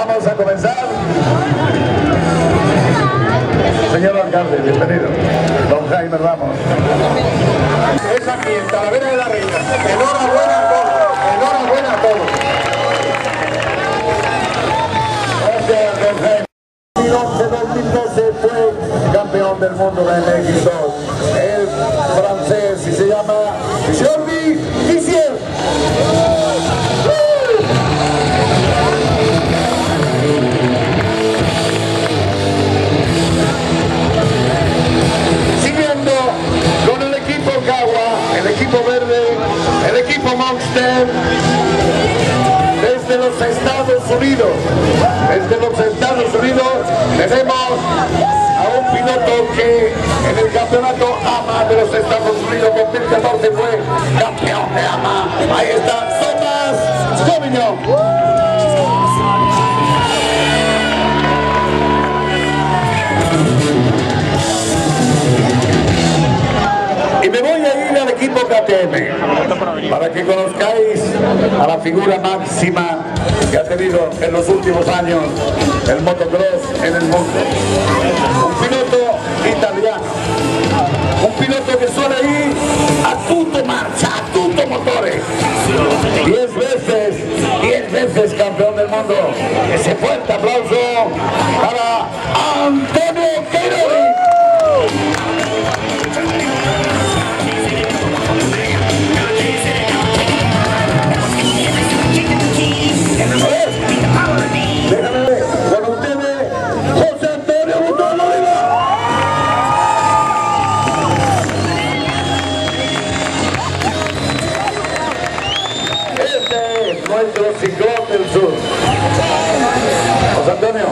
Vamos a comenzar. Señor alcalde, bienvenido. Don Jaime Ramos. Es aquí, en Talavera de la Reina. Enhorabuena a todos. Enhorabuena a todos. Gracias, don Jaime. 2012 fue campeón del mundo de MX2. El francés y se llama Jordi Visier. Siguiendo con el equipo Kawa, el equipo verde, el equipo Monster, desde los Estados Unidos. Desde los Estados Unidos tenemos a un piloto que en el campeonato AMA de los Estados Unidos 2014 fue campeón de AMA. Ahí está Tomás Comiño. Y me voy a ir al equipo KTM para que conozcáis a la figura máxima que ha tenido en los últimos años el motocross en el mundo. Un piloto italiano, un piloto que suele ir a tutto marcha, a tutto motores. 10 veces campeón del mundo. Ese fuerte aplauso para Antonio Queiroz. Déjame ver, con ustedes, José Antonio Butón Oliva. Este es nuestro ciclón del sur. José Antonio,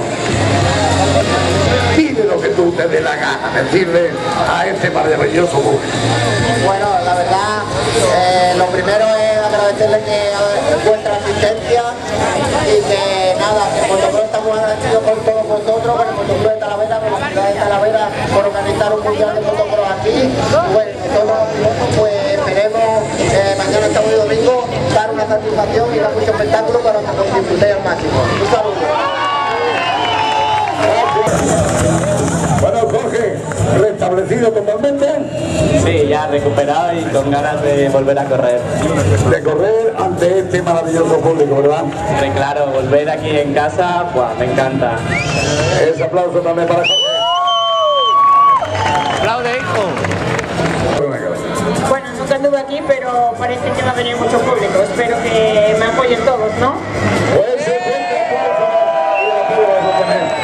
dile lo que tú te dé la gana decirle a este maravilloso público. Bueno, la verdad, lo primero es agradecerle que vuestra asistencia y que nada, que el motocross estamos agradecidos con todos vosotros, con el motocross de Talavera, con la ciudad de Talavera, por organizar un mundial de motocross aquí. Y bueno, todos los pilotos, pues esperemos mañana, sábado y domingo, dar una satisfacción y dar mucho espectáculo para que nos disfrutéis al máximo. Un saludo. Bueno, Jorge, ¿restablecido totalmente? Sí, ya recuperado y con ganas de volver a correr. De correr ante este maravilloso público, ¿verdad? Sí, claro, volver aquí en casa, ¡buah!, me encanta. Ese aplauso también para Jorge. ¡Aplaude, hijo! Bueno, nunca anduve aquí, pero parece que va a venir mucho público. Espero que me apoyen todos, ¿no? Pues ese fuerte aplauso y el apoyo a Jorge.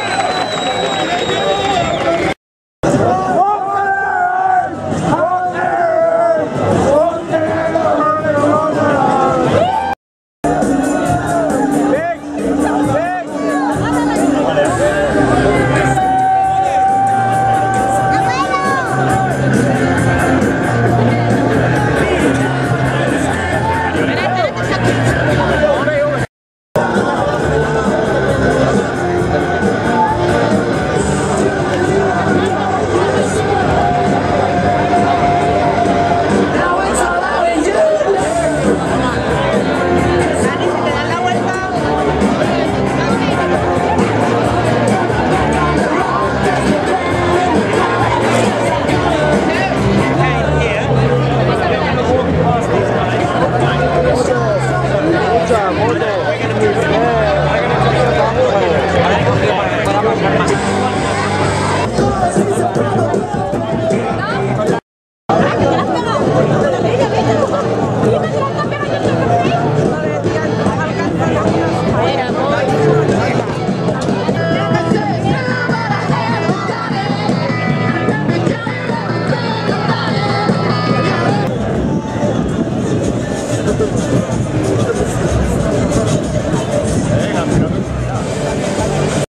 Para